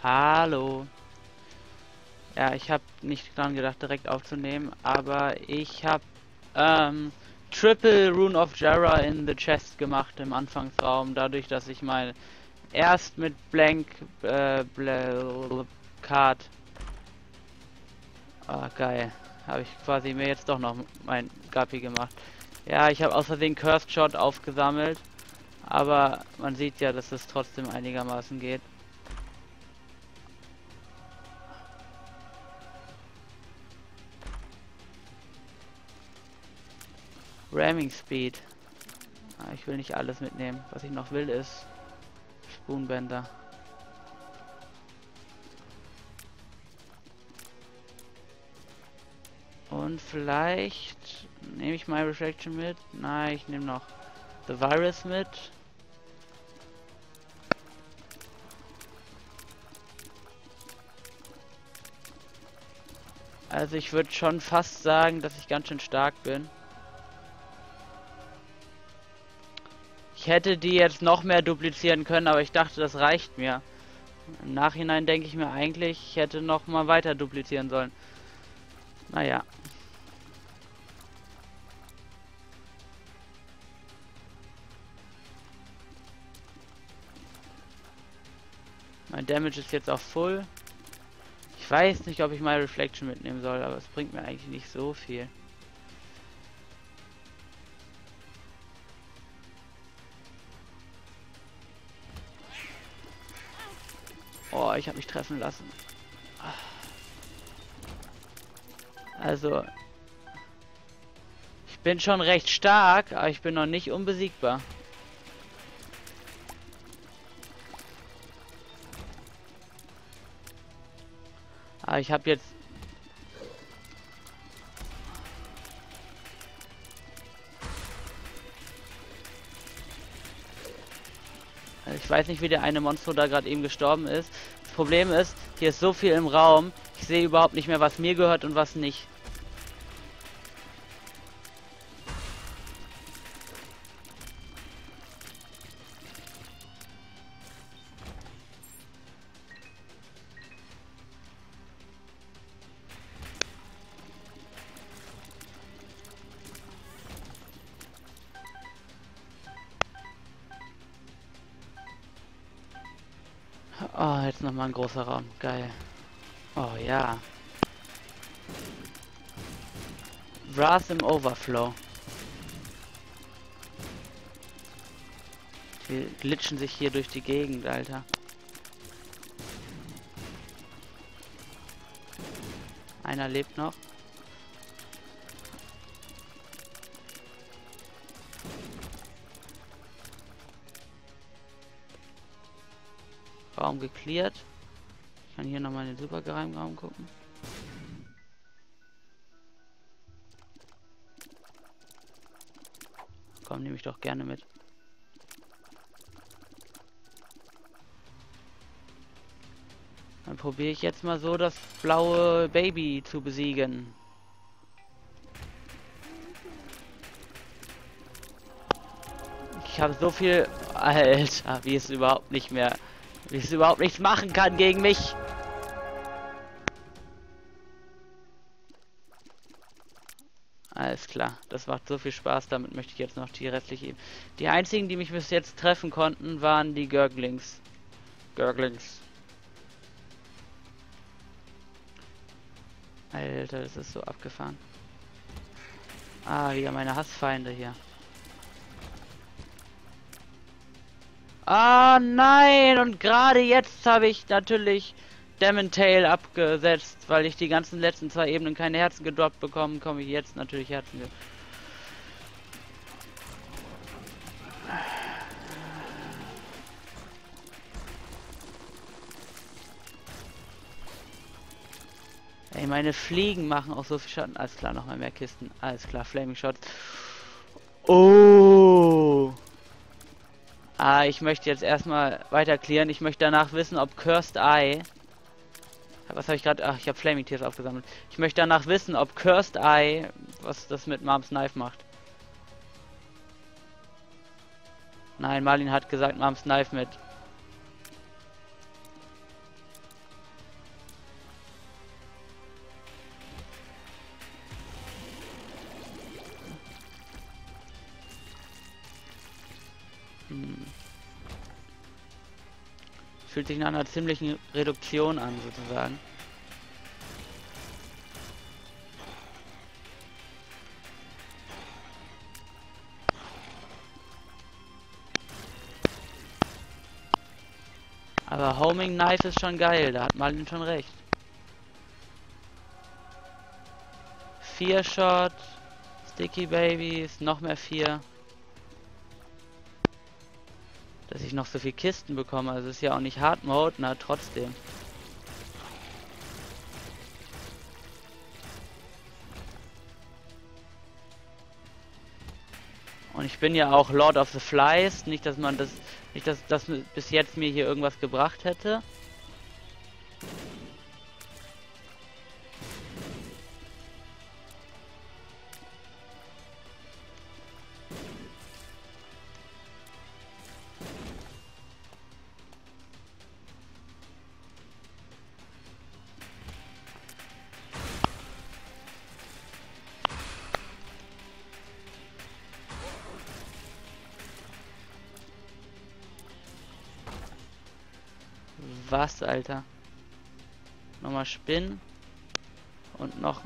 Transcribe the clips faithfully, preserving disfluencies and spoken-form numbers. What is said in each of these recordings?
Hallo. Ja, ich habe nicht dran gedacht, direkt aufzunehmen, aber ich habe ähm, Triple Rune of Jara in the Chest gemacht im Anfangsraum, dadurch, dass ich mal erst mit Blank äh, Bl Card. Ah, geil. Habe ich quasi mir jetzt doch noch mein Guppy gemacht. Ja, ich habe aus Versehen Cursed Shot aufgesammelt, aber man sieht ja, dass es trotzdem einigermaßen geht. Ramming Speed. Ah, ich will nicht alles mitnehmen. Was ich noch will ist Spoonbender. Und vielleicht nehme ich My Reflection mit. Nein, ich nehme noch The Virus mit. Also ich würde schon fast sagen, dass ich ganz schön stark bin. Ich hätte die jetzt noch mehr duplizieren können, aber ich dachte, das reicht mir. Im Nachhinein denke ich mir eigentlich, ich hätte noch mal weiter duplizieren sollen. Naja. Mein Damage ist jetzt auf Full. Ich weiß nicht, ob ich mal Reflection mitnehmen soll, aber es bringt mir eigentlich nicht so viel. Oh, ich habe mich treffen lassen. Also, ich bin schon recht stark, aber ich bin noch nicht unbesiegbar. Aber ich habe jetzt... Ich weiß nicht, wie der eine Monster da gerade eben gestorben ist. Das Problem ist, hier ist so viel im Raum, ich sehe überhaupt nicht mehr, was mir gehört und was nicht. Oh, jetzt nochmal ein großer Raum. Geil. Oh ja. Wrath im Overflow. Die glitschen sich hier durch die Gegend, Alter. Einer lebt noch. Raum geklärt. Ich kann hier nochmal in den Supergeheimraum gucken. Komm, nehme ich doch gerne mit. Dann probiere ich jetzt mal so das blaue Baby zu besiegen. Ich habe so viel... Alter, wie es überhaupt nicht mehr... Wie es überhaupt nichts machen kann gegen mich. Alles klar, das macht so viel Spaß, damit möchte ich jetzt noch die restliche... Die einzigen, die mich bis jetzt treffen konnten, waren die Gurglings. Gurglings. Alter, das ist so abgefahren. Ah, wieder meine Hassfeinde hier. Ah, nein! Und gerade jetzt habe ich natürlich Demon Tail abgesetzt, weil ich die ganzen letzten zwei Ebenen keine Herzen gedroppt bekommen, komme ich jetzt natürlich Herzen. Ey, meine Fliegen machen auch so viel Schaden. Alles klar, nochmal mehr Kisten. Alles klar, Flaming Shots. Oh! Ah, ich möchte jetzt erstmal weiter klären. Ich möchte danach wissen, ob Cursed Eye... Was habe ich gerade... Ach, ich habe Flaming Tears aufgesammelt. Ich möchte danach wissen, ob Cursed Eye... Was das mit Moms Knife macht. Nein, Marlin hat gesagt, Moms Knife mit... Fühlt sich nach einer ziemlichen Reduktion an, sozusagen. Aber Homing Knife ist schon geil, da hat Marlin schon recht. Vier Shot, Sticky Babies, noch mehr vier. Dass ich noch so viel Kisten bekomme, also ist ja auch nicht Hard Mode, na trotzdem. Und ich bin ja auch Lord of the Flies, nicht dass man das, nicht dass das bis jetzt mir hier irgendwas gebracht hätte. Was, Alter? Nochmal spinnen. Und noch...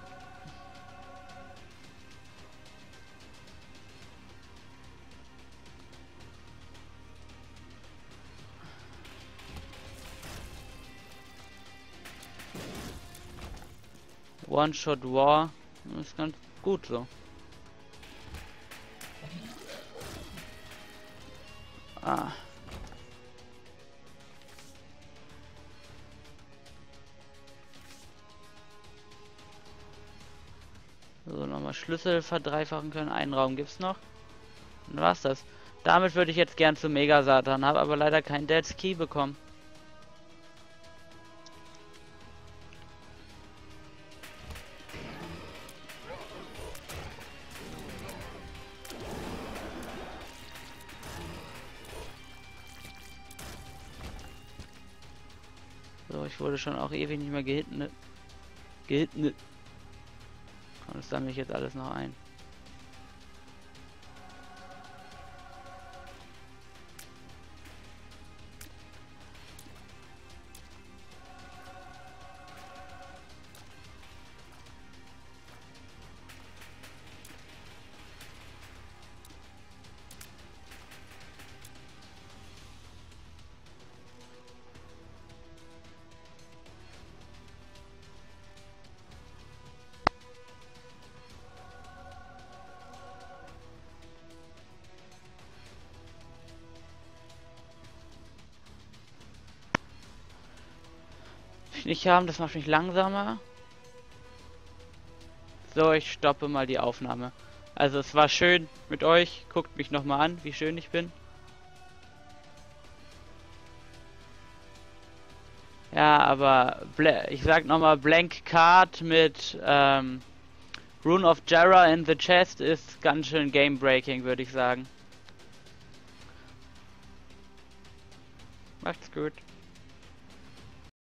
One-Shot War. Ist ganz gut so. Ah. So, nochmal Schlüssel verdreifachen können. Einen Raum gibt's noch. Dann war's das. Damit würde ich jetzt gern zu Mega Satan, habe aber leider keinen Dead's Key bekommen. So, ich wurde schon auch ewig nicht mehr gehitten. Gehitten. Und das sammle ich jetzt alles noch ein. Nicht haben, das macht mich langsamer. So, ich stoppe mal die Aufnahme. Also es war schön mit euch. Guckt mich nochmal an, wie schön ich bin. Ja, aber ich sag nochmal, Blank Card mit ähm, Rune of Jarrah in the Chest ist ganz schön game breaking, würde ich sagen. Macht's gut.